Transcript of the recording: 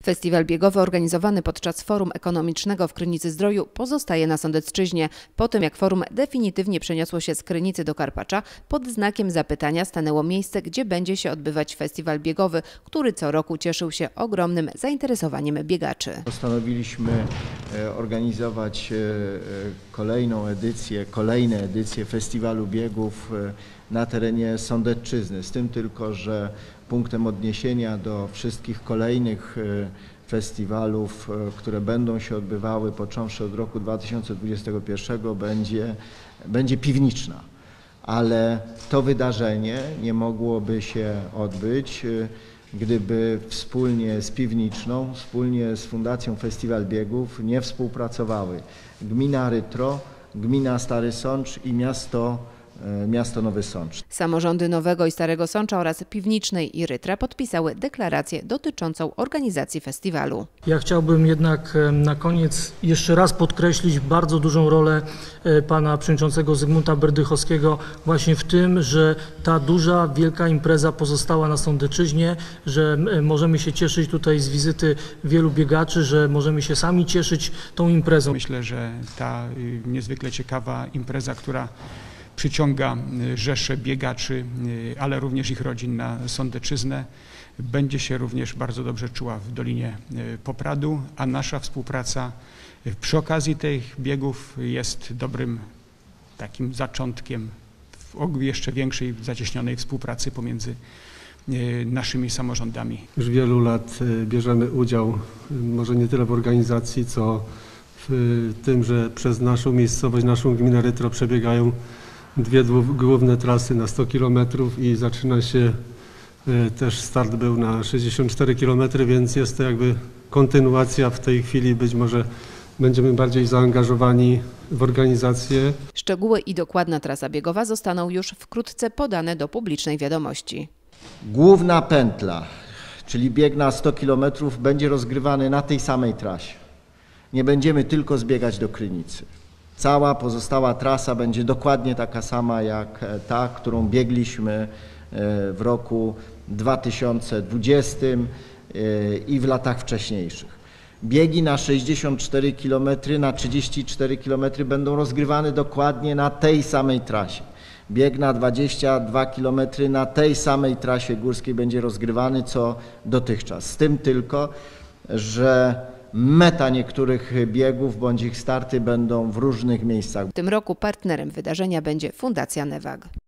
Festiwal biegowy organizowany podczas Forum Ekonomicznego w Krynicy-Zdroju pozostaje na Sądecczyźnie. Po tym jak forum definitywnie przeniosło się z Krynicy do Karpacza, pod znakiem zapytania stanęło miejsce, gdzie będzie się odbywać festiwal biegowy, który co roku cieszył się ogromnym zainteresowaniem biegaczy. Postanowiliśmy organizować kolejne edycje festiwalu biegów na terenie Sądecczyzny. Z tym tylko, że punktem odniesienia do wszystkich kolejnych festiwalów, które będą się odbywały począwszy od roku 2021 będzie Piwniczna. Ale to wydarzenie nie mogłoby się odbyć, gdyby wspólnie z Piwniczną, wspólnie z Fundacją Festiwal Biegów nie współpracowały gmina Rytro, gmina Stary Sącz i miasto Nowy Sącz. Samorządy Nowego i Starego Sącza oraz Piwnicznej i Rytra podpisały deklarację dotyczącą organizacji festiwalu. Ja chciałbym jednak na koniec jeszcze raz podkreślić bardzo dużą rolę pana przewodniczącego Zygmunta Berdychowskiego właśnie w tym, że ta duża, wielka impreza pozostała na Sądecczyźnie, że możemy się cieszyć tutaj z wizyty wielu biegaczy, że możemy się sami cieszyć tą imprezą. Myślę, że ta niezwykle ciekawa impreza, która przyciąga rzesze biegaczy, ale również ich rodzin na Sądecczyznę, będzie się również bardzo dobrze czuła w Dolinie Popradu, a nasza współpraca przy okazji tych biegów jest dobrym takim zaczątkiem jeszcze większej, zacieśnionej współpracy pomiędzy naszymi samorządami. Już wielu lat bierzemy udział, może nie tyle w organizacji, co w tym, że przez naszą miejscowość, naszą gminę Rytro przebiegają dwie główne trasy na 100 km i zaczyna się, też start był na 64 km, więc jest to jakby kontynuacja. W tej chwili być może będziemy bardziej zaangażowani w organizację. Szczegóły i dokładna trasa biegowa zostaną już wkrótce podane do publicznej wiadomości. Główna pętla, czyli bieg na 100 km, będzie rozgrywany na tej samej trasie. Nie będziemy tylko zbiegać do Krynicy. Cała pozostała trasa będzie dokładnie taka sama jak ta, którą biegliśmy w roku 2020 i w latach wcześniejszych. Biegi na 64 km, na 34 km będą rozgrywane dokładnie na tej samej trasie. Bieg na 22 km na tej samej trasie górskiej będzie rozgrywany co dotychczas. Z tym tylko, że meta niektórych biegów bądź ich starty będą w różnych miejscach. W tym roku partnerem wydarzenia będzie Fundacja Newag.